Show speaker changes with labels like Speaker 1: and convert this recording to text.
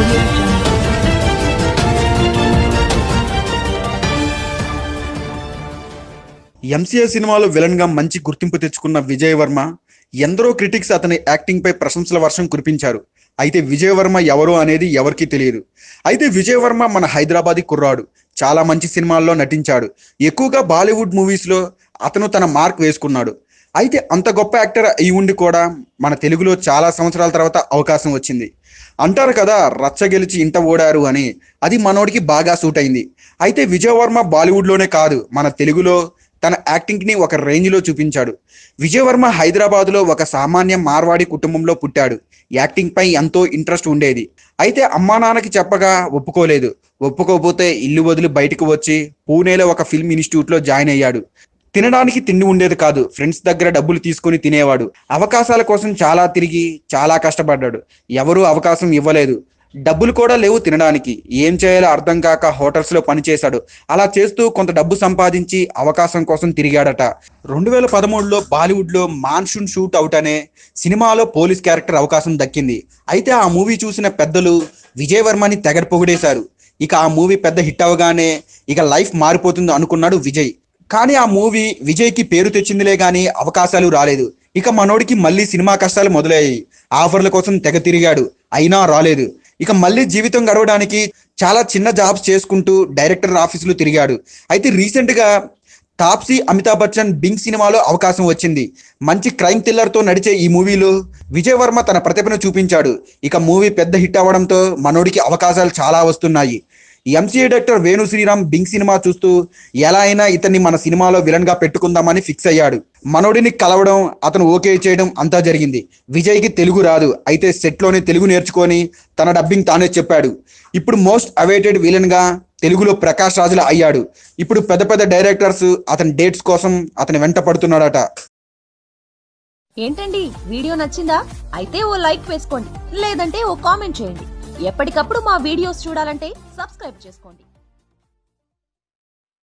Speaker 1: Audio Jungle.
Speaker 2: MCA సినిమాలో villain గా మంచి గుర్తింపు తెచ్చుకున్న విజయ్ వర్మ ఎందరో క్రిటిక్స్ అతని యాక్టింగ్ పై ప్రశంసల వర్షం కురిపించారు. అయితే విజయ్ వర్మ ఎవరో అనేది ఎవరికీ తెలియదు. అయితే విజయ్ వర్మ మన హైదరాబాదీ కుర్రాడు, చాలా మంచి సినిమాల్లో నటించాడు. ఎక్కువగా బాలీవుడ్ మూవీస్ లో అతను తన మార్క్ వేసుకున్నాడు. అయితే అంత గొప్ప యాక్టర్ అయి ఉండి కూడా మన తెలుగులో చాలా సంవత్సరాల తర్వాత అవకాశం వచ్చింది. అంటారు కదా, రచ్చ గెలిచి ఇంట ఓడారు అని. అది మనోడికి బాగా సూట్ అయింది. అయితే విజయ్ వర్మ బాలీవుడ్లోనే కాదు, మన తెలుగులో తన యాక్టింగ్ని ఒక రేంజ్లో చూపించాడు. విజయ్ వర్మ హైదరాబాద్లో ఒక సామాన్య మార్వాడి కుటుంబంలో పుట్టాడు. యాక్టింగ్ పై ఎంతో ఇంట్రెస్ట్ ఉండేది. అయితే అమ్మా నాన్నకి చెప్పగా ఒప్పుకోలేదు. ఒప్పుకోకపోతే ఇల్లు వదిలి బయటకు వచ్చి పూణేలో ఒక ఫిల్మ్ ఇన్స్టిట్యూట్లో జాయిన్ అయ్యాడు. తినడానికి తిండి ఉండేది కాదు, ఫ్రెండ్స్ దగ్గర డబ్బులు తీసుకొని తినేవాడు. అవకాశాల కోసం చాలా తిరిగి చాలా కష్టపడ్డాడు. ఎవరూ అవకాశం ఇవ్వలేదు. డబ్బులు కూడా లేవు తినడానికి. ఏం చేయాలో అర్థం కాక హోటల్స్లో పనిచేశాడు. అలా చేస్తూ కొంత డబ్బు సంపాదించి అవకాశం కోసం తిరిగాడట. 2013లో బాలీవుడ్లో మాన్సూన్ షూట్ అవుట్ అనే సినిమాలో పోలీస్ క్యారెక్టర్ అవకాశం దక్కింది. అయితే ఆ మూవీ చూసిన పెద్దలు విజయ్ వర్మని తెగ పొగిడేశారు. ఇక ఆ మూవీ పెద్ద హిట్ అవగానే ఇక లైఫ్ మారిపోతుంది అనుకున్నాడు విజయ్. కానీ ఆ మూవీ విజయ్కి పేరు తెచ్చిందిలే కానీ అవకాశాలు రాలేదు. ఇక మనోడికి మళ్ళీ సినిమా కష్టాలు మొదలయ్యాయి. ఆఫర్ల కోసం తెగ తిరిగాడు, అయినా రాలేదు. ఇక మళ్ళీ జీవితం గడవడానికి చాలా చిన్న జాబ్స్ చేసుకుంటూ డైరెక్టర్ ఆఫీసులు తిరిగాడు. అయితే రీసెంట్గా తాప్సీ అమితాబ్ బచ్చన్ బింగ్ సినిమాలో అవకాశం వచ్చింది. మంచి క్రైమ్ థ్రిల్లర్తో నడిచే ఈ మూవీలో విజయ్ వర్మ తన ప్రతిభను చూపించాడు. ఇక మూవీ పెద్ద హిట్ అవ్వడంతో మనోడికి అవకాశాలు చాలా వస్తున్నాయి. ఎంసీఏ డైరెక్టర్ వేణు శ్రీరామ్ బింగ్ సినిమా చూస్తూ ఎలా అయినా ఇతన్ని మన సినిమాలో విలన్ గా పెట్టుకుందామని ఫిక్స్ అయ్యాడు. మనోడిని కలవడం, అతను ఓకే చేయడం అంతా జరిగింది. విజయ్కి తెలుగు రాదు. అయితే సెట్లోనే తెలుగు నేర్చుకొని తన డబ్బింగ్ తానే చెప్పాడు. ఇప్పుడు మోస్ట్ అవైటెడ్ విలన్ గా తెలుగులో ప్రకాష్ రాజుల అయ్యాడు. ఇప్పుడు పెద్ద పెద్ద డైరెక్టర్స్ అతని డేట్స్ కోసం అతని వెంట పడుతున్నాడట.
Speaker 3: ఏంటండి, వీడియో నచ్చిందా? అయితే ఓ లైక్ వేసుకోండి, లేదంటే ఓ కామెంట్ చేయండి. ఎప్పటికప్పుడు మా వీడియోస్ చూడాలంటే సబ్స్క్రైబ్ చేసుకోండి.